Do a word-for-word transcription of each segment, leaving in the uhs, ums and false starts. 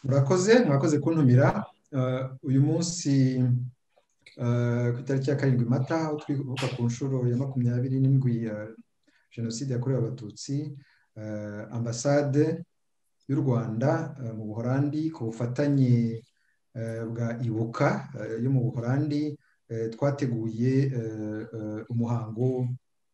murakoze mwakoze kuntumira uyu munsi ku itariki ya karindwi mata aho twibuka ku nshuro ya makumyabiri n'indwi ya jenoside yakorewe abatutsi. Ambasade y'u Rwanda mu Buholandi ku bufatanye bwa ibuka yo mu Buholandi twateguye umuhango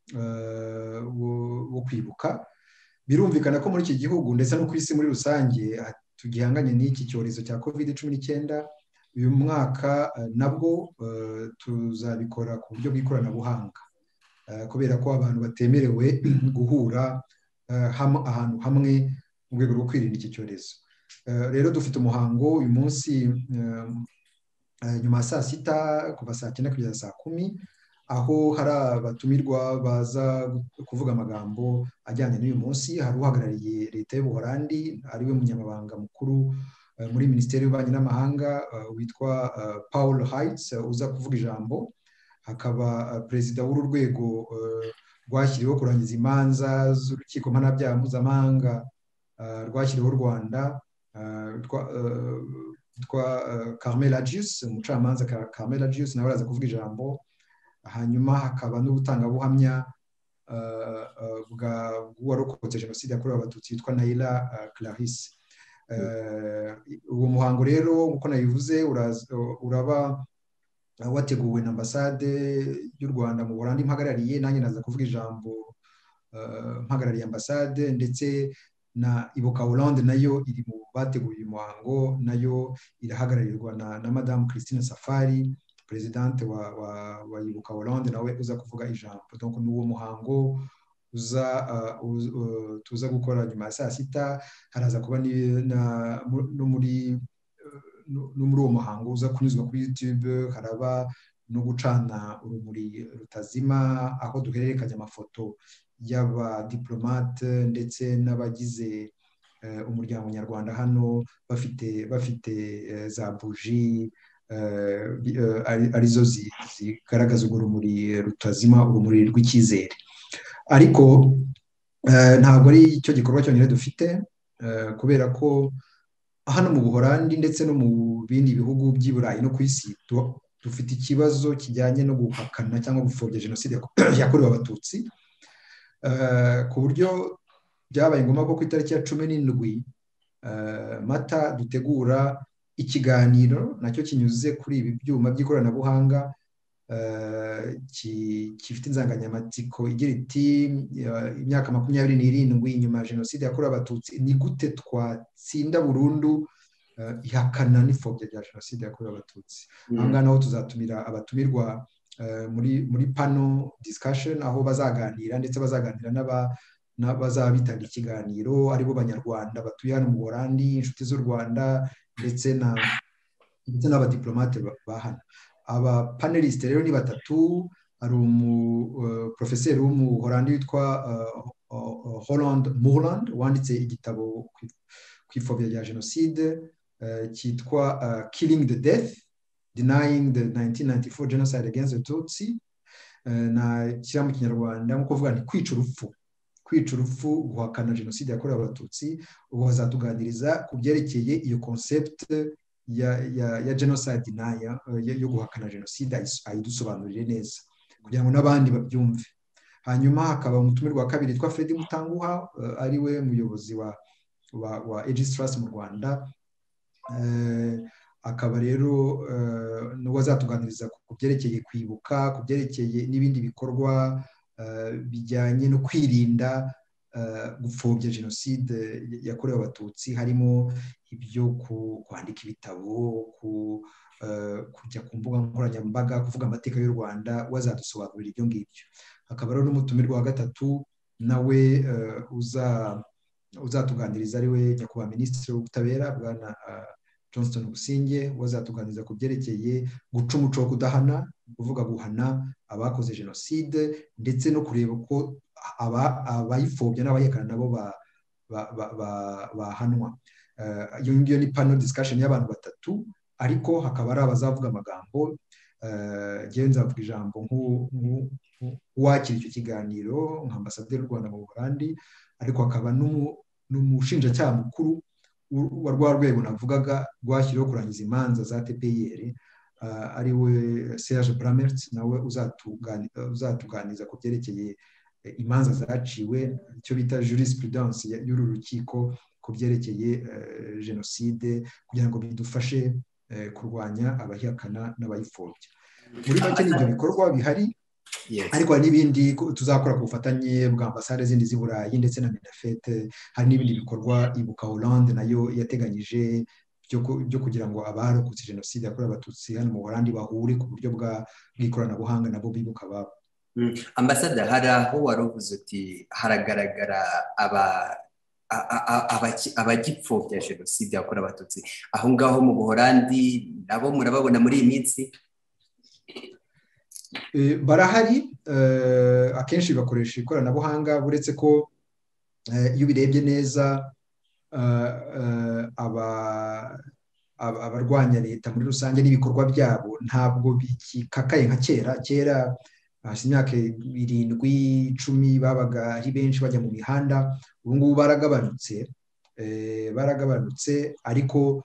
wo kwibuka. Birumvikana ko muri iki gihugu ndetse no ku isi muri rusange tugihanganye n'iki cyorezo cya covid cumi n'icyenda. Uyu mwaka nabwo tuzabikora ku buryo bw'ikoranabuhanga kubera ko abantu batemerewe guhura ahantu hamwe mu rwego rwo kwirinda iki cyorezo. Rero dufite umuhango uyu munsi nyuma ya saa sita kuva saa cyenda kugeza saa kumi, aho hari abatumirwa baza kuvuga amagambo ajyanye n'uyu munsi. Hari uhagarariye leta y'Ubuholandi ariwe munyamabanga mukuru muri Minisiteri y'Ububanyi n'Amahanga witwa Paul Heitz uza kuvuga ijambo. Hakaba perezida w'uru rwego rwashyiriweho kurangiza imanza z'urukiko mpanabyaha mpuzamahanga rwashyiriweho u Rwanda witwa Carmel Agius, umucamanza Carmel Agius nawe araza kuvuga ijambo. Hanyuma hakaba n'ubutangabuhamya bw'uwarokotse jenoside yakorewe abatutsi witwa Naila Clarisse. Uwo muhango rero nk'uko nabivuze uraba wateguwe na ambasade y'u Rwanda mu Buholandi mpagarariye, nanjye naza kuvuga ijambo mpagarariye ambasade, ndetse na ibuka Hollande nayo iri mu bateguye uyu muhango, nayo irahagararirwa na, na Madame Christine Safari, presidente wa, wa, wa ibuka Hollande, nawe uza kuvuga ijambo. Donc n'uwo muhango uza uh, uh, tuza gukora nyuma ya saa sita. Haraza kuba no muri no muri uwo muhango uza kunyuzwa kuri YouTube. Haraba no gucana urumuri rutazima aho duhererekanya amafoto y'abadiplomate ndetse n'abagize uh, umuryango nyarwanda hano bafite bafite uh, za buji uh, uh, arizo zigaragaza urwo rumuri rutazima, urumuri rw'icyizere. Ariko uh, ntabwo ari cyo gikorwa cyonyine dufite, uh, kubera ko hano mu Buholandi ndetse no mu bindi bihugu by'i Burayi no ku isi dufite ikibazo kijyanye no guhakana cyangwa gupfobya jenoside yakorewe abatutsi, uh, ku buryo byabaye ngombwa ko ku itariki ya cumi n'indwi uh, mata dutegura ikiganiro nacyo kinyuze kuri ibi byuma by'ikoranabuhanga gifite insanganyamatsiko igira iti imyaka makumyabiri n'irindwi nyuma ya jenoside yakorewe abatutsi, ni gute twatsinda burundu ihakana n'ipfobya rya jenoside yakorewe abatutsi. Aha ngaha naho tuzatumira abatumirwa muri muri panel discussion, aho bazaganira ndetse bazaganira n'aba n'abazaba bitabira ikiganiro aribo banyarwanda batuye hano mu Buholandi, inshuti z'u Rwanda ndetse na ndetse n'abadiplomate ba hano. Aba paneliste rero ni batatu. Hari umuprofeseri uh, w'umuholandi witwa uh, uh, Holland Moorland wanditse igitabo ku ipfobya rya jenoside uh, cyitwa uh, Killing the Death, Denying the nineteen ninety-four Genocide Against the Tutsi, uh, na kira mu Kinyarwanda nko kuvuga ni kwica urupfu kwica urupfu guhakana jenoside yakorewe abatutsi. Ubu bazatuganiriza ku byerekeye iyo concept ya ya ya genocide denial yo guhakana jenoside, ayidusobanurire neza kugira ngo n'abandi babyumve. Hanyuma hakaba umutumirwa wa kabiri witwa Fred Mutanguha, uh, ariwe muyobozi wa wa, wa Aegis Trust mu Rwanda. Uh, akaba rero uh, n'uwo azatuganiriza ku byerekeye kwibuka, ku byerekeye n'ibindi bikorwa uh, bijyanye no kwirinda Uh, gupfobya jenoside yakorewe abatutsi, harimo ibyo kwandika ibitabo, ku, uh, kujya ku mbuga nkoranyambaga, kuvuga amateka y'u Rwanda. Wazadusobanurira ibyo ngibyo. Hakaba rero n'umutumirwa wa gatatu nawe uh, uza uzatuganiriza ariwe nyakubahwa Minisitiri w'Ubutabera Bwana uh, Johnston Busingye, wazatuganiriza ku byerekeye guca umuco wo kudahana, kuvuga guhana abakoze jenoside ndetse no kureba ko abayipfobya n'abayihakana nabo bahanwa. Iyo ngiyo ni panel discussion y'abantu batatu, ariko hakaba ari abazavuga amagambo. Njyewe nzavuga ijambo nk'uwakira icyo kiganiro nka ambasaderi w'u Rwanda mu Buholandi, ariko hakaba n'umushinjacyaha mukuru wa rwa rwego navugaga rwashyiriweho kurangiza imanza za T P I R ari we Serge Bramert nawe uzatuganiza ku byerekeye imanza zaciwe, icyo bita jurisprudence y'uru rukiko ku byerekeye jenoside, kugira ngo bidufashe kurwanya abahihakana n'abayipfobya. Muri make n'ibyo bikorwa bihari, ariko hari n'ibindi tuzakora ku bufatanye bwa ambasade zindi z'i Burayi ndetse na Minafete. Hari n'ibindi bikorwa Ibuka Hollande nayo yateganyije byo kugira ngo abarokotse jenoside yakorewe abatutsi hano mu Buholandi bahure ku buryo bw'ikoranabuhanga nabo bibuka ababo. Ambasada, hari aho wari uvuze uti haragaragara abagipfobya jenoside yakorewe abatutsi, aho ngaho mu Buholandi nabo murababona muri iyi minsi? Barahari, akenshi bakoresha ikoranabuhanga, uretse ko iyo ubirebye neza abarwanya leta muri rusange n'ibikorwa byabo ntabwo bikikaye nka kera. Kera hasi imyaka irindwi icumi babaga ari benshi bajya mu mihanda. Ubu ngubu baragabanutse baragabanutse ariko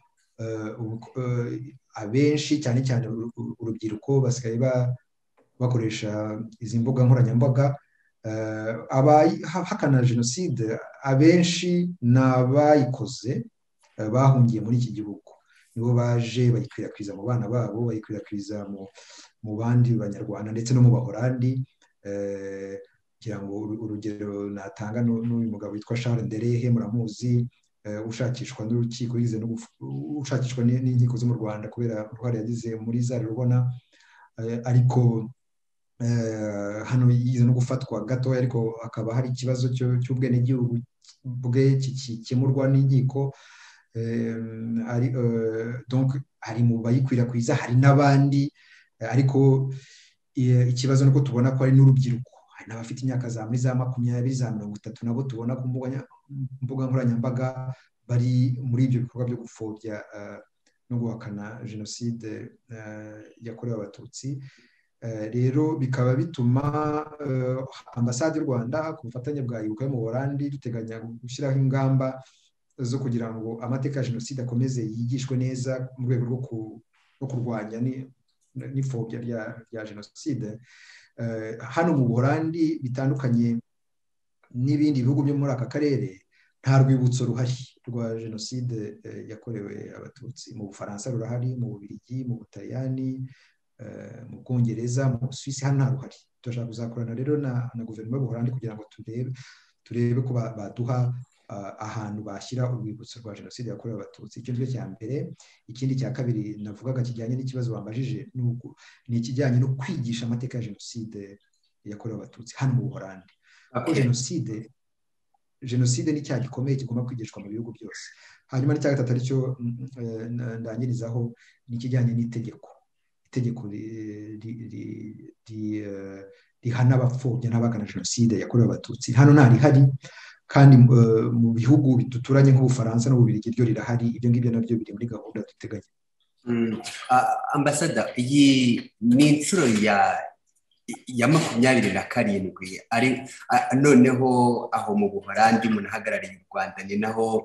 abenshi cyane cyane urubyiruko basigaye bakoresha izi mbuga nkoranyambaga. Abahakana jenoside abenshi ni abayikoze bahungiye muri iki gihugu, nibo baje bayikwirakwiza mu bana babo, bayikwirakwiza mu bandi banyarwanda ndetse no mu Baholandi. kugira ngo urugero natanga n'uyu mugabo witwa Charles Nderehe, muramuzi, ushakishwa n'urukiko yize no ushakishwa n'inkiko zo mu Rwanda kubera uruhare yagize muri za rubona, ariko hano yize no gufatwa gatoya, ariko hakaba hari ikibazo cy'ubwenegihugu bwe kikemurwa n'inkiko. Donc hari mu bayikwirakwiza, hari n'abandi, ariko ikibazo nuko tubona ko ari n'urubyiruko, hari n'abafite imyaka za muri za makumyabiri za mirongo itatu nabo tubona ku mbuga nkoranyambaga bari muri ibyo bikorwa byo gupfobya no guhakana jenoside yakorewe abatutsi. Rero bikaba bituma ambasade y'u Rwanda ku bufatanye bwa Ibuka yo mu Buholandi duteganya gushyiraho ingamba zo kugira ngo amateka ya jenoside akomeze yigishwe neza mu rwego rwo kurwanya n'ipfobya rya jenoside. Hano mu Buholandi bitandukanye n'ibindi bihugu byo muri aka karere, nta rwibutso ruhari rwa jenoside yakorewe abatutsi. Mu Bufaransa rurahari, mu Bubiligi, mu Butaliyani, mu Bwongereza, mu Busuwisi, hano nta ruhari. Turashaka kuzakorana rero na guverinoma y'u Buholandi kugira ngo turebe turebe ko baduha ahantu bashyira urwibutso rwa jenoside yakorewe abatutsi. Icyo nicyo cya mbere. Ikindi cya kabiri navugaga kijyanye n'ikibazo bambajije ni ikijyanye no kwigisha amateka ya jenoside yakorewe abatutsi hano mu Buholandi. Kuko jenoside jenoside ni icyaha gikomeye kigomba kwigishwa mu bihugu byose. Hanyuma n'icya gatatu aricyo ndangirizaho ni ikijyanye n'itegeko itegeko rihana abapfobya n'abahakana jenoside yakorewe abatutsi. Hano ntarihari, kandi mu bihugu duturanye nk'Ubufaransa n'Ububiligi ryo rirahari. Ibyo ngibyo nabyo biri muri gahunda duteganya. Ambasada, iyi ni inshuro ya ya makumyabiri na karindwi ari noneho aho mu Buholandi munahagarariye u Rwanda, ni naho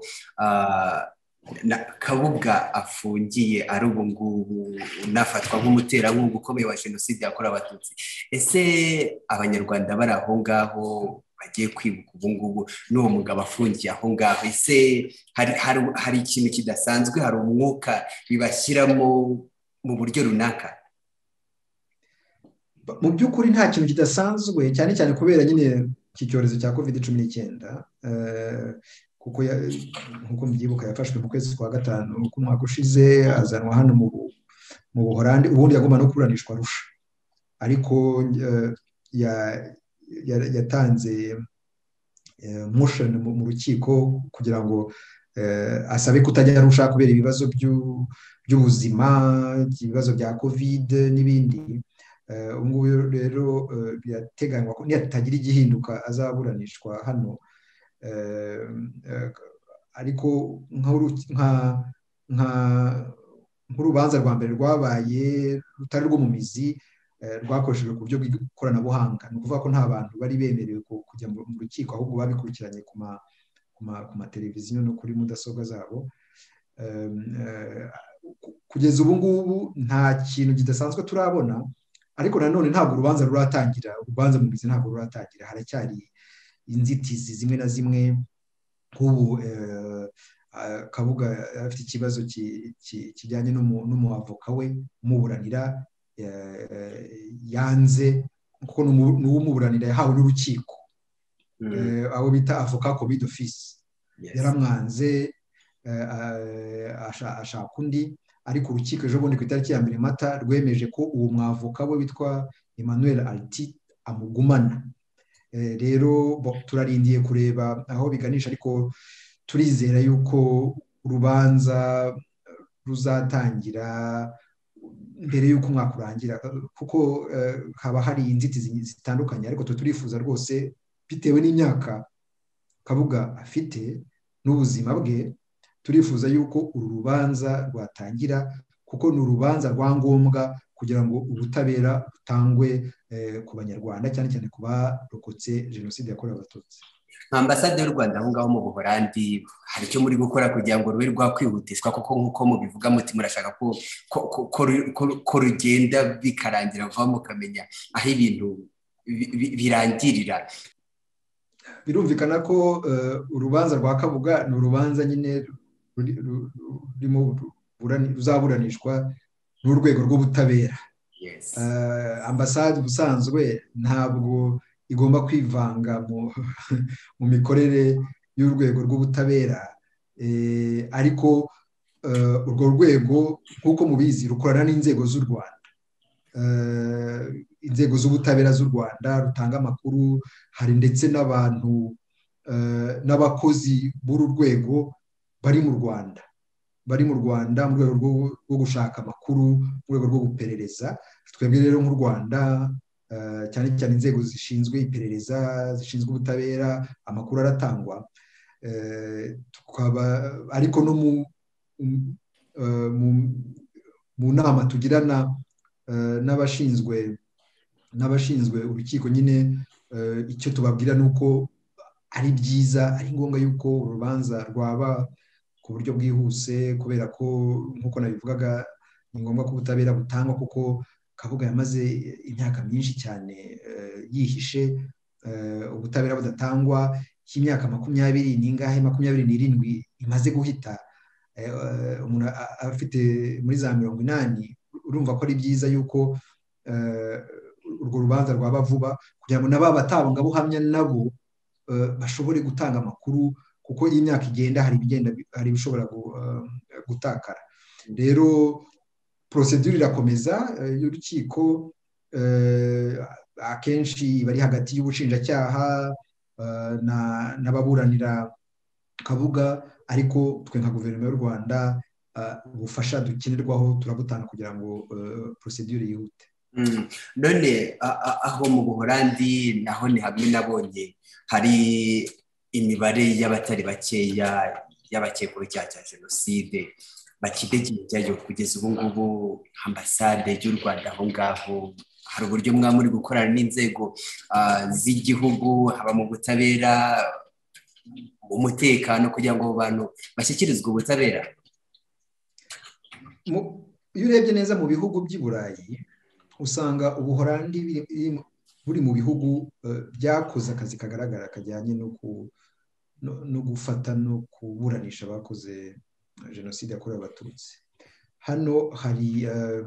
Kabuga afungiye ari ubu ngubu unafatwa nk'umuterankunga ukomeye wa jenoside yakorewe abatutsi. Ese abanyarwanda bari aho ngaho bagiye kwibuka ubu ngubu n'uwo mugabo afungiye aho ngaho, ese hari hari ikintu kidasanzwe, hari umwuka bibashyiramo mu buryo runaka? Mu by'ukuri nta kintu kidasanzwe, cyane cyane kubera nyine iki cyorezo cya covid cumi n'icyenda, kuko nk'uko mbyibuka yafashwe mu kwezi kwa gatanu k'umwaka ushize, azanwa hano mu Buholandi. Ubundi yagomba no kuburanishwa Arusha, ariko yatanze motion mu rukiko kugira ngo asabe kutajya Arusha kubera ibibazo by'ubuzima, ibibazo bya covid n'ibindi. Ubu ngubu rero birateganywa ko nihatagira igihinduka azaburanishwa hano, ariko nk'urubanza rwa mbere rwabaye rutari rwo mu mizi, rwakoreshejwe ku buryo bw'ikoranabuhanga. Ni ukuvuga ko nta bantu bari bemerewe kujya mu rukiko, ahubwo babikurikiranye ku mateleviziyo no kuri mudasobwa zabo. kugeza ubu ngubu nta kintu kidasanzwe turabona, ariko nanone ntabwo urubanza ruratangira, urubanza mu mizi ntabwo ruratangira, haracyari inzitizi zimwe na zimwe. nk'ubu Kabuga afite ikibazo kijyanye n'umuavoka we umuburanira, yanze kuko n'uwumuburanira yahawe n'urukiko, abo bita avoka commis d'office, yaramwanze ashaka undi, ariko urukiko ejo bundi ku itariki ya mbere Mata rwemeje ko uwo mwavoka we witwa Emmanuel Alti amugumana. Rero turarindiye kureba aho biganisha, ariko turizera yuko urubanza ruzatangira mbere y'uko umwaka urangira, kuko haba hari inzitizi zitandukanye, ariko turifuza rwose bitewe n'imyaka Kabuga afite n'ubuzima bwe, turifuza yuko uru rubanza rwatangira, kuko ni urubanza rwa ngombwa kugira ngo ubutabera butangwe ku banyarwanda, cyane cyane ku barokotse jenoside yakorewe Abatutsi. Ambasade y'u Rwanda aho ngaho mu Buholandi hari icyo muri gukora kugira ngo rube rwakwihutishwa, kuko nk'uko mubivuga muti murashaka ko rugenda bikarangira vuba mukamenya aho ibintu birangirira? Birumvikana ko urubanza rwa Kabuga ni urubanza nyine ruzaburanishwa n'urwego rw'ubutabera. Ambasade ubusanzwe ntabwo igomba kwivanga mu mikorere y'urwego rw'ubutabera, ariko urwo rwego nk'uko mubizi rukorana n'inzego z'u Rwanda, inzego z'ubutabera z'u Rwanda rutanga amakuru. Hari ndetse n'abantu n'abakozi b'uru rwego bari mu Rwanda bari mu Rwanda mu rwego rwo gushaka amakuru, mu rwego rwo guperereza. Twebwe rero nk'u Rwanda, cyane cyane inzego zishinzwe iperereza, zishinzwe ubutabera, amakuru aratangwa, ariko no mu nama tugirana n'abashinzwe n'abashinzwe urukiko, nyine icyo tubabwira ni uko ari byiza, ari ngombwa yuko urubanza rwaba ku buryo bwihuse, kubera ko nk'uko nabivugaga ni ngombwa ko ubutabera butangwa, kuko Kabuga yamaze imyaka myinshi cyane yihishe, ubutabera budatangwa. Y'imyaka makumyabiri n'ingahe makumyabiri n'irindwi imaze guhita, umuntu afite muri za mirongo inani, urumva ko ari byiza yuko urwo rubanza rwaba vuba, kugira ngo n'aba batangabuhamya nabo bashobore gutanga amakuru, kuko iyi myaka igenda hari ibigenda hari ibishobora gutakara. Rero procedure irakomeza y'urukiko, akenshi bari hagati y'ubushinjacyaha n'ababuranira Kabuga, ariko twe nka guverinoma y'u Rwanda ubufasha dukenerwaho turabutanga kugira ngo procedure yihute. None aho mu Buholandi naho ni hamwe nabonye hari imibare y'abatari bakeya y'abakekwaho icyaha cya jenoside bakidegeye byayo kugeza ubu ngubu. Ambasade y'u Rwanda aho ngaho hari uburyo mwa muri gukorana n'inzego z'igihugu, haba mu butabera, umutekano, kugira ngo abantu bashyikirizwe ubutabera? Iyo urebye neza mu bihugu by'i Burayi, usanga Ubuholandi buri mu bihugu byakoze akazi kagaragara kajyanye no gufata no kuburanisha abakoze jenoside yakorewe Abatutsi. Hano hari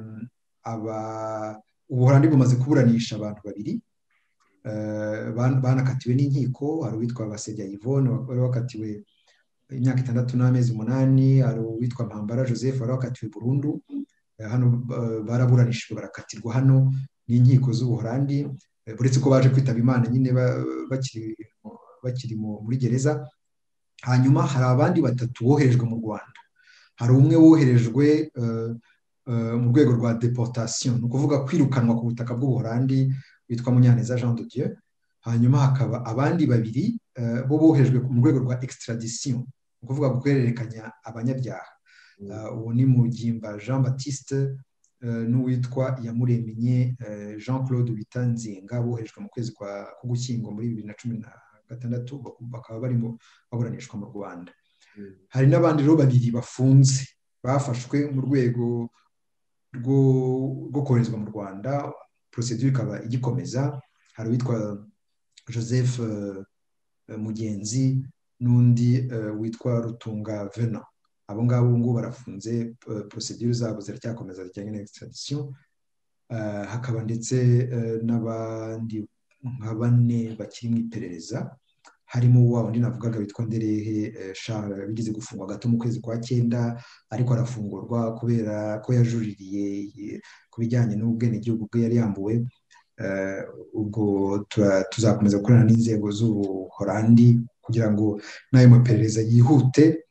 Ubuholandi bumaze kuburanisha abantu babiri banakatiwe n'inkiko. Hari uwitwa Basebya Yvonne wari wakatiwe imyaka itandatu n'amezi umunani, hari uwitwa Mpambara Joseph wari wakatiwe burundu. Hano baraburanishijwe barakatirwa hano n'inkiko z'Ubuholandi, uretse ko baje kwitaba Imana nyine bakiri muri gereza. Hanyuma hari abandi batatu boherejwe mu Rwanda. Hari umwe woherejwe mu rwego rwa deportation, ni ukuvuga kwirukanwa ku butaka bw'Ubuholandi, witwa Munyaneza Jean de Dieu. Hanyuma hakaba abandi babiri bo boherejwe mu rwego rwa extradition, ni ukuvuga guhererekanya abanyabyaha. Uwo ni Mugimba Jean Baptiste n'uwitwa Iyamuremye Jean Claude Bitanzinga, boherejwe mu kwezi kwa Ugushyingo muri bibiri na cumi na gatandatu, bakaba barimo baburanishwa mu Rwanda. hari n'abandi rero babiri bafunze bafashwe mu rwego rwo koherezwa mu Rwanda, procedure ikaba igikomeza. Hari uwitwa Joseph Mugenzi n'undi witwa Rutunga Venant. Abo ngabo ubu ngubu barafunze, procedure zabo ziracyakomeza zijyanye na extradition. Hakaba ndetse n'abandi nka bane bakiri mu iperereza, harimo wa wundi navugaga witwa Nderehe Charles bigeze gufungwa gato mu kwezi kwa cyenda, ariko arafungurwa kubera ko yajuririye ku bijyanye n'ubwenegihugu bwe yari yambuwe. Ubwo tuzakomeza gukorana n'inzego z'Ubuholandi kugira ngo n'ayo maperereza yihute,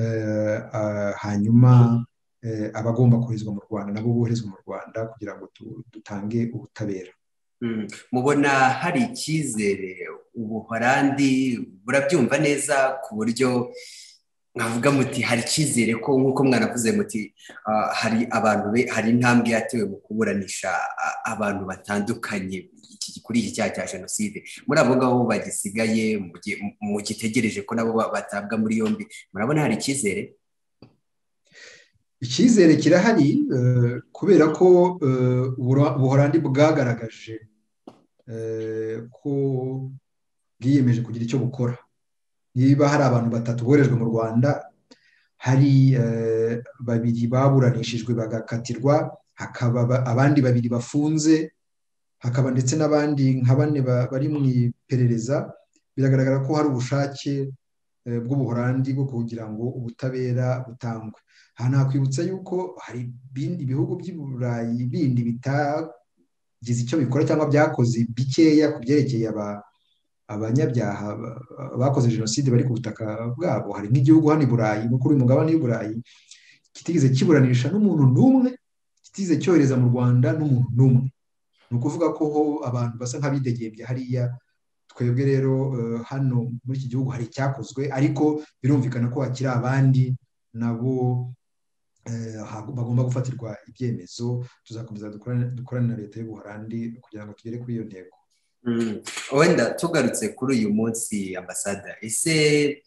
hanyuma abagomba koherezwa mu Rwanda nabo boherezwa mu Rwanda kugira ngo dutange ubutabera. Mubona hari icyizere Ubuholandi burabyumva neza ku buryo mwavuga muti hari icyizere ko nk'uko mwanavuze muti hari abantu hari intambwe yatewe mu kuburanisha abantu batandukanye kuri iki cyaha cya jenoside, muri abo ngabo bagisigaye mu gitegereje ko nabo batabwa muri yombi, murabona hari icyizere? Icyizere kirahari kubera ko Ubuholandi bwagaragaje ko bwiyemeje kugira icyo bukora. Niba hari abantu batatu boherejwe mu Rwanda, hari babiri baburanishijwe bagakatirwa, hakaba abandi babiri bafunze, hakaba ndetse n'abandi nka bane bari mu iperereza, biragaragara ko hari ubushake bw'Ubuholandi bwo kugira ngo ubutabera butangwe. Aha nakwibutsa yuko hari ibihugu by'i Burayi bindi bitagize icyo bikora cyangwa byakoze bikeya ku byerekeye abanyabyaha bakoze jenoside bari ku butaka bwabo. Hari nk'igihugu hano i Burayi, no kuri uyu mugabane w'i Burayi, kitigeze kiburanisha n'umuntu n'umwe, kitigeze cyohereza mu Rwanda n'umuntu n'umwe. Ni ukuvuga ko ho abantu basa nk'abidegembye hariya. Twebwe rero hano muri iki gihugu hari icyakozwe, ariko birumvikana ko hakiri abandi nabo bagomba gufatirwa ibyemezo. Tuzakomeza dukorane na leta y'Ubuholandi kugira ngo tugere kuri iyo ntego. Wenda tugarutse kuri uyu munsi, ambasada, ese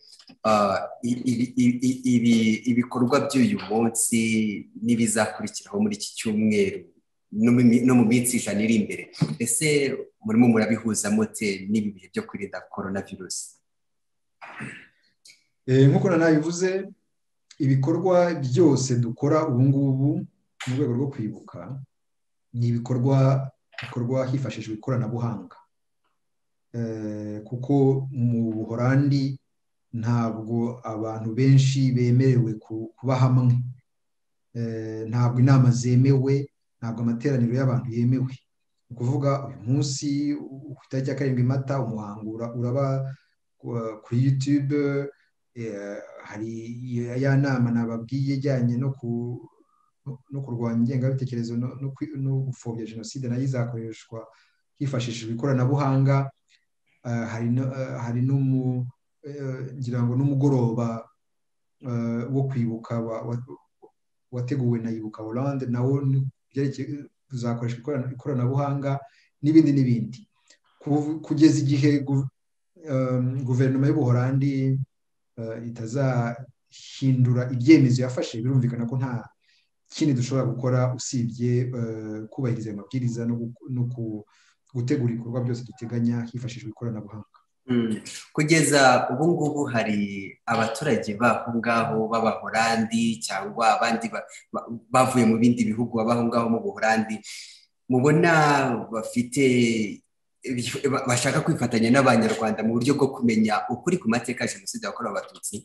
ibikorwa by'uyu munsi n'ibizakurikiraho muri iki cyumweru no mu minsi ijana iri imbere, ese murimo murabihuza mute n'ibi bihe byo kwirinda coronavirus? Nk'uko nabivuze, ibikorwa byose dukora ubu ngubu mu rwego rwo kwibuka ni ibikorwa bikorwa hifashishijwe ikoranabuhanga, kuko mu Buholandi ntabwo abantu benshi bemerewe kuba hamwe, ntabwo inama zemewe, ntabwo amateraniro y'abantu yemewe. Ni ukuvuga uyu munsi ku itariki ya karindwi Mata umuhango uraba kuri YouTube. Hari ya nama nababwiye ijyanye no kurwanya ingengabitekerezo no gupfobya jenoside, nayo izakoreshwa hifashishijwe ikoranabuhanga. Hari ngira ngo n'umugoroba wo kwibuka wateguwe na Ibuka Hollande, nawo uzakoreshwa ikoranabuhanga n'ibindi n'ibindi, kugeza igihe guverinoma y'Ubuholandi itazahindura ibyemezo yafashe. Birumvikana ko nta kindi dushobora gukora usibye kubahiriza ayo mabwiriza no gutegura ibikorwa byose duteganya hifashishijwe ikoranabuhanga. Kugeza ubu ngubu hari abaturage baho ngaho b'Abaholandi cyangwa abandi bavuye mu bindi bihugu babaho ngaho mu Buholandi, mubona bafite bashaka kwifatanya n'Abanyarwanda mu buryo bwo kumenya ukuri ku mateka ya jenoside yakorewe Abatutsi?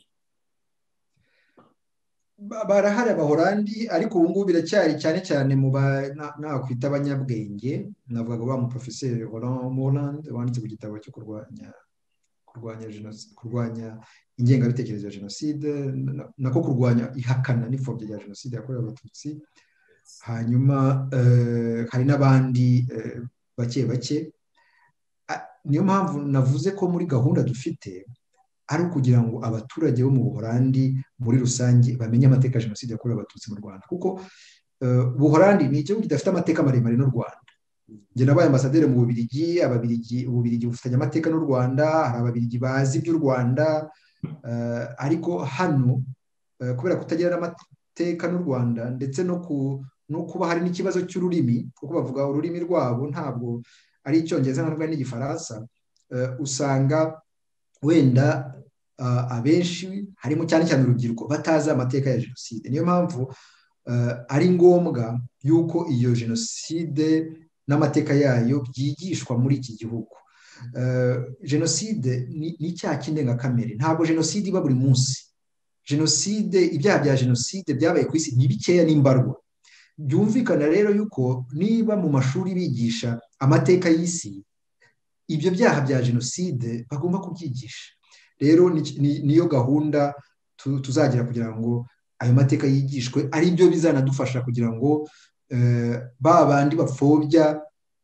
Barahari Abaholandi, ariko ubu ngubu biracyari cyane cyane mu nakwita abanyabwenge. Navuga ngo ba mu Professeur Roland Morland wanditse ku gitabo cyo kurwanya kurwanya jenoside, kurwanya ingengabitekerezo ya jenoside, nako kurwanya ihakana n'ipfobya rya jenoside yakorewe Abatutsi. Hanyuma hari n'abandi bake bake. Niyo mpamvu navuze ko muri gahunda dufite ari ukugira ngo abaturage bo mu Buholandi muri rusange bamenye amateka ya jenoside yakorewe Abatutsi mu Rwanda, kuko Ubuholandi ni igihugu kidafite amateka maremare n'u Rwanda. Njye nabaye ambasaderi mu Bubiligi. Ababiligi Ububiligi bufitanye amateka n'u Rwanda, hari Ababiligi bazi iby'u Rwanda, ariko hano kubera kutagira n'amateka n'u Rwanda ndetse no kuba hari n'ikibazo cy'ururimi kuko bavuga ururimi rwabo ntabwo ari Icyongereza ntabwo ari n'Igifaransa, usanga wenda abenshi harimo cyane cyane urubyiruko batazi amateka ya jenoside. Niyo mpamvu ari ngombwa yuko iyo jenoside n'amateka yayo byigishwa muri iki gihugu. Jenoside ni icyaha cy'indengakamere, ntabwo jenoside iba buri munsi. Jenoside, ibyaha bya jenoside byabaye ku isi ni bikeya n'imbarwa. Byumvikana rero yuko niba mu mashuri bigisha amateka y'isi, ibyo byaha bya jenoside bagomba kubyigisha. Rero niyo gahunda tuzagira kugira ngo ayo mateka yigishwe, ari byo bizanadufasha kugira ngo ba bandi bapfobya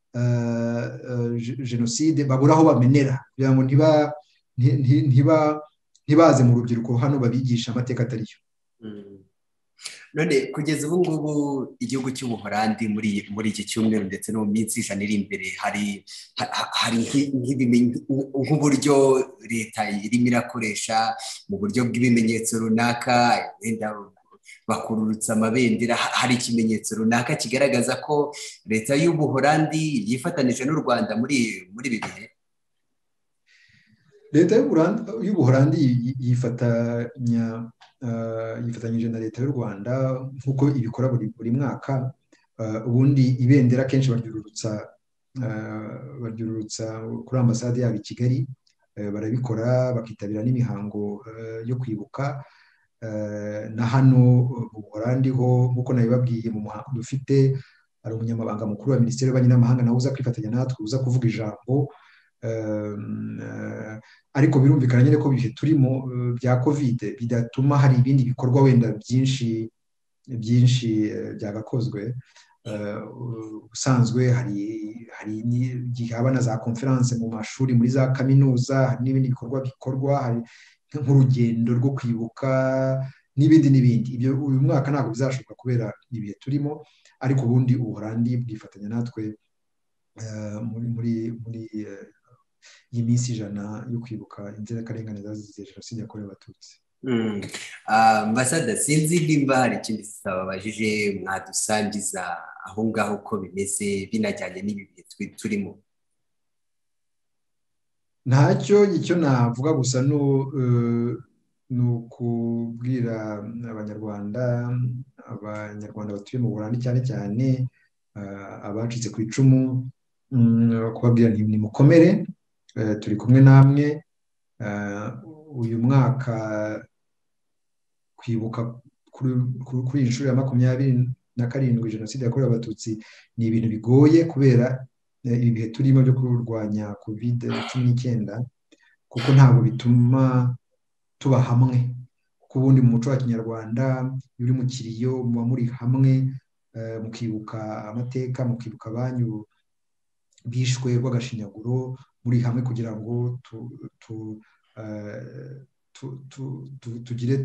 jenoside babura aho bamenera, kugira ngo ntibaze mu rubyiruko hano babigisha amateka atariyo. None kugeza ubu ngubu igihugu cy'Ubuholandi muri muri iki cyumweru ndetse no mu minsi ijana iri imbere hari hari nk'uburyo leta irimo irakoresha mu buryo bw'ibimenyetso runaka, wenda bakururutsa amabendera, hari ikimenyetso runaka kigaragaza ko leta y'Ubuholandi yifatanije n'u Rwanda muri muri ibi bihe? Leta y'Ubuholandi yifatanya yifatanyije na leta y'u Rwanda nk'uko ibikora buri mwaka. Ubundi ibendera kenshi baryururutsa baryururutsa kuri ambasade yabo i Kigali, barabikora bakitabira n'imihango yo kwibuka. Na hano mu Buholandi ho nk'uko nabibabwiye mu muhango dufite, hari umunyamabanga mukuru wa Minisiteri y'Ububanyi n'Amahanga nawe uza kwifatanya natwe, uza kuvuga ijambo. Ariko birumvikana nyine ko ibihe turimo bya covid bidatuma hari ibindi bikorwa wenda byinshi byinshi byagakozwe. Ubusanzwe hari hari igihe haba na za konferanse mu mashuri, muri za kaminuza, hari n'ibindi bikorwa bikorwa, hari nk'urugendo rwo kwibuka n'ibindi n'ibindi. Ibyo uyu mwaka ntabwo bizashoboka kubera ibihe turimo, ariko ubundi Ubuholandi bwifatanya natwe muri muri muri iyi minsi ijana yo kwibuka inzirakarengane zazize jenoside yakorewe Abatutsi. Ambasada, sinzi nimba hari ikindi tutababajije mwadusangiza aho ngaho uko bimeze binajyanye n'ibi bihe turimo? Ntacyo, icyo navuga gusa ni ukubwira abanyarwanda abanyarwanda batuye mu Buholandi cyane cyane abacitse ku icumu, kubabwira nti nimukomere, turi kumwe namwe. Uyu mwaka kwibuka kuri iyi nshuro ya makumyabiri na karindwi jenoside yakorewe Abatutsi ni ibintu bigoye kubera ibi bihe turimo byo kurwanya covid cumi n'icyenda, kuko ntabwo bituma tuba hamwe. Kuko ubundi mu muco wa Kinyarwanda iyo uri mu kiriyo muba muri hamwe, mukibuka amateka, mukibuka abanyu bishwe rw'agashinyaguro, muri hamwe kugira ngo tugire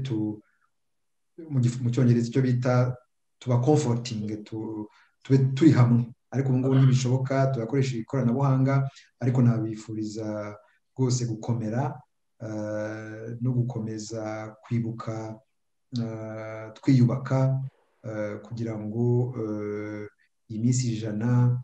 mu Cyongereza icyo bita tuba comforting, tube turi hamwe. Ariko ubu ngubu ntibishoboka, turakoresha ikoranabuhanga, ariko nabifuriza rwose gukomera no gukomeza kwibuka, twiyubaka kugira ngo iyi minsi ijana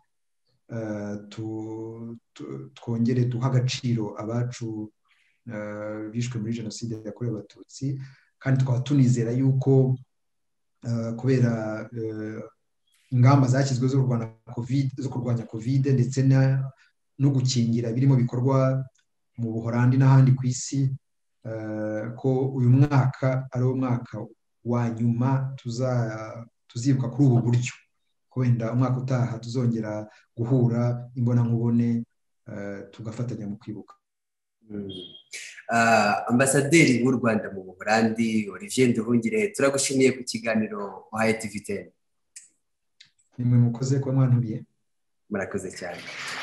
twongere duha agaciro abacu bishwe muri jenoside yakorewe Abatutsi. Kandi tukaba tunizera yuko kubera ingamba zashyizwe zo kurwanya covid ndetse no gukingira birimo bikorwa mu Buholandi n'ahandi ku isi, ko uyu mwaka ari wo mwaka wa nyuma tuzibuka kuri ubu buryo, ko wenda umwaka utaha tuzongera guhura imbonankubone tugafatanya mu kwibuka. Ambasaderi w'u Rwanda mu Buholandi Olivier Nduhungirehe, turagushimiye ku kiganiro uhaye T V ten. Nimwe mukoze kuba mwantumiye. Murakoze cyane.